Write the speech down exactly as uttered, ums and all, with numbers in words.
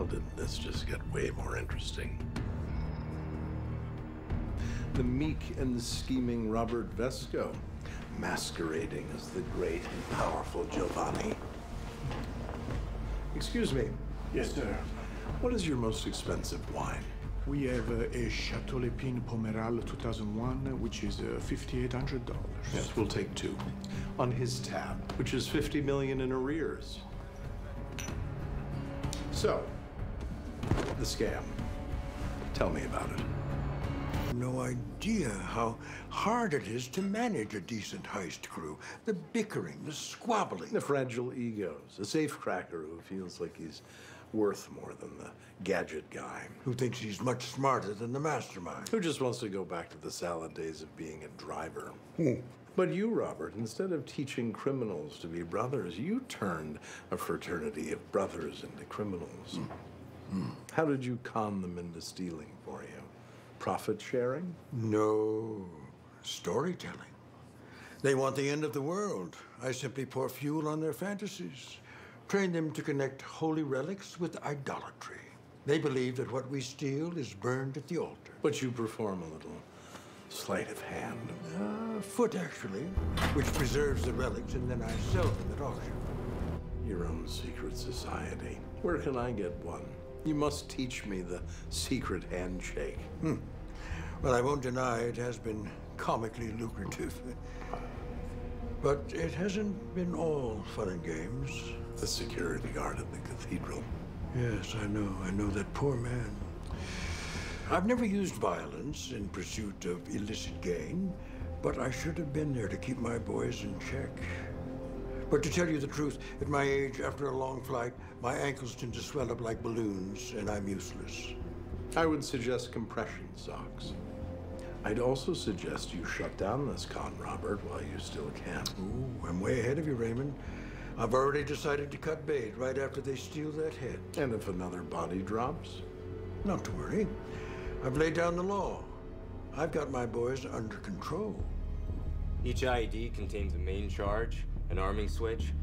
How did this just get way more interesting? The meek and scheming Robert Vesco, masquerading as the great and powerful Giovanni. Excuse me. Yes, sir. What is your most expensive wine? We have uh, a Chateau Lepine Pomeral two thousand one, which is uh, fifty-eight hundred dollars. Yes, we'll take two. On his tab, which is fifty million in arrears. So, the scam. Tell me about it. No idea how hard it is to manage a decent heist crew. The bickering, the squabbling. The fragile egos, a safecracker who feels like he's worth more than the gadget guy. Who thinks he's much smarter than the mastermind. Who just wants to go back to the salad days of being a driver. Hmm. But you, Robert, instead of teaching criminals to be brothers, you turned a fraternity of brothers into criminals. Hmm. Hmm. How did you con them into stealing for you? Profit sharing? No, storytelling. They want the end of the world. I simply pour fuel on their fantasies. Train them to connect holy relics with idolatry. They believe that what we steal is burned at the altar. But you perform a little sleight of hand. Uh, foot, actually, which preserves the relics, and then I sell them at auction. Your own secret society. Where can I get one? You must teach me the secret handshake. Hmm. Well, I won't deny it has been comically lucrative. But it hasn't been all fun and games. The security guard at the cathedral. Yes, I know. I know that poor man. I've never used violence in pursuit of illicit gain, but I should have been there to keep my boys in check. But to tell you the truth, at my age, after a long flight, my ankles tend to swell up like balloons, and I'm useless. I would suggest compression socks. I'd also suggest you shut down this con, Robert, while you still can. Ooh, I'm way ahead of you, Raymond. I've already decided to cut bait right after they steal that head. And if another body drops? Not to worry. I've laid down the law. I've got my boys under control. Each I E D contains a main charge, an arming switch,